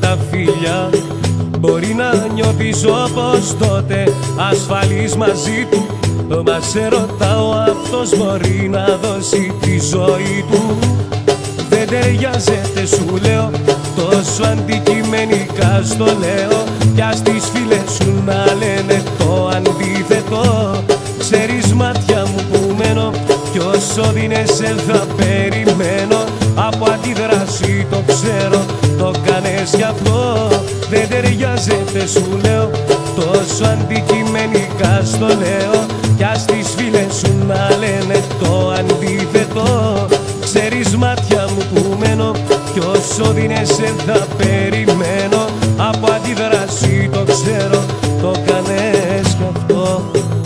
τα φιλιά. Μπορεί να νιώθεις όπως τότε ασφαλής μαζί του, μα σε ρωτάω, αυτός μπορεί να δώσει τη ζωή του? Δεν ταιριάζεται σου λέω, τόσο αντικειμενικά στο λέω, κι ας τις φίλες σου να λένε το αντίθετο. Ξέρεις μάτια μου που μένω, κι όσο δίνεσαι θα περιμένω. Από αντίδραση το ξέρω, το κάνες γι' αυτό. Δεν ταιριάζεται σου λέω, τόσο αντικειμενικά στο λέω, κι ας τις φίλες σου να λένε το αντίθετο. Ξέρεις μάτια μου που μένω, κι όσο δίνεσαι θα περιμένω. Από αντίδραση το ξέρω, το κάνες κι αυτό.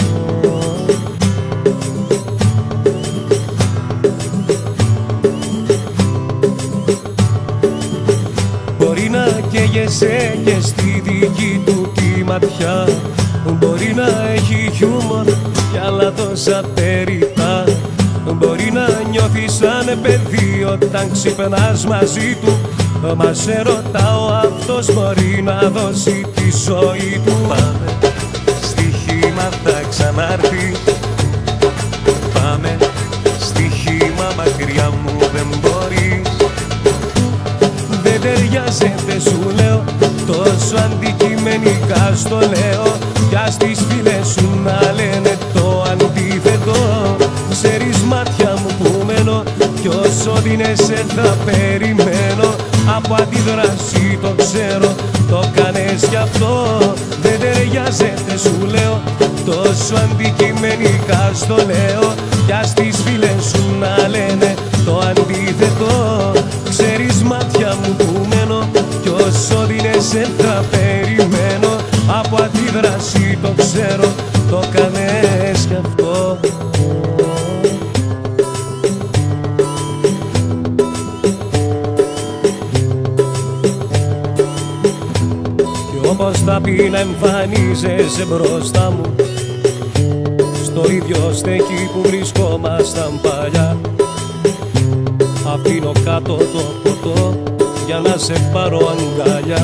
Μπορεί να καίγεσαι και στη δική του τη ματιά, μπορεί να έχει χιούμορ κι άλλα τόσα περιτά. Μπορεί να νιώθεις σαν παιδί όταν ξυπνάς μαζί του, μα σε ρωτάω, αυτός μπορεί να δώσει τη ζωή του. Πάμε, στοίχημα θα ξανάρθει. Πάμε, στοίχημα μακριά μου δεν μπορείς. Δεν ταιριάζεται σου λέω, τόσο αντικειμενικά στο λέω, κι ας τις φίλες σου να λένε το αντίθετο. Ξέρεις μάτια μου που μένω, κι όσο δίνεσαι θα περιμένω. Από αντίδραση το ξέρω, το κάνες γι' αυτό. Δεν ταιριάζεται σου λέω, τόσο αντικειμενικά στο λέω, κι ας τις φίλες σου να λένε το αντίθετο. Ξέρεις μάτια μου που μένω, κι όσο δίνεσαι θα περιμένω. Από αντίδραση το ξέρω, το κάνες γι' αυτό. Όπως θα πει να εμφανίζεσαι μπροστά μου, στο ίδιο στέκι που βρισκόμασταν παλιά. Αφήνω κάτω το ποτό για να σε πάρω αγκαλιά.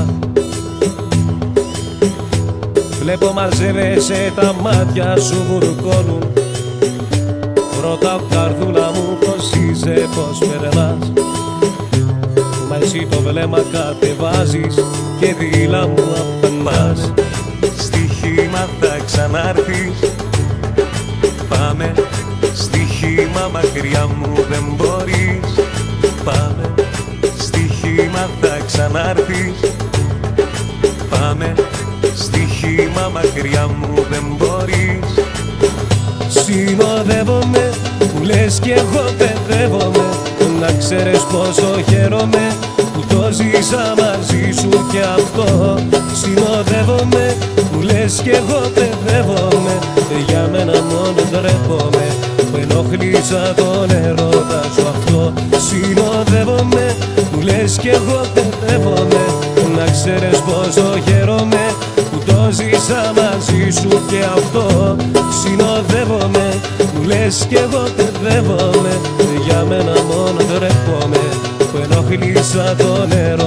Βλέπω μαζεύεσαι, τα μάτια σου βουρκώνουν. Ρωτάω καρδούλα μου πως είσαι, πως περνάς. Μα εσύ το βλέμμα κατεβάζεις και δίλα μου απαντάς. Στοίχημα θα ξανάρθεις. Πάμε, στοίχημα μακριά μου δεν μπορείς. Πάμε, στοίχημα θα ξανάρθεις. Πάμε, στοίχημα μακριά μου δεν μπορείς. Συνοδεύομαι, που λες κι εγώ παιδεύομαι, να ξέρεις πόσο χαίρομαι που το ζήσα μαζί σου κι αυτό. Συνοδεύομαι, που λες κι εγώ παιδεύομαι, για μένα μόνο ντρέπομαι που ενοχλήσα τον ερώτα σου αυτό. Συνοδεύομαι, που λες κι εγώ παιδεύομαι, να ξέρεις πόσο χαίρομαι που το ζήσα μαζί σου και αυτό. Συνοδεύομαι, που λες κι εγώ παιδεύομαι, για μένα μόνο ντρέπομαι που ενοχλήσα τον ερώτα.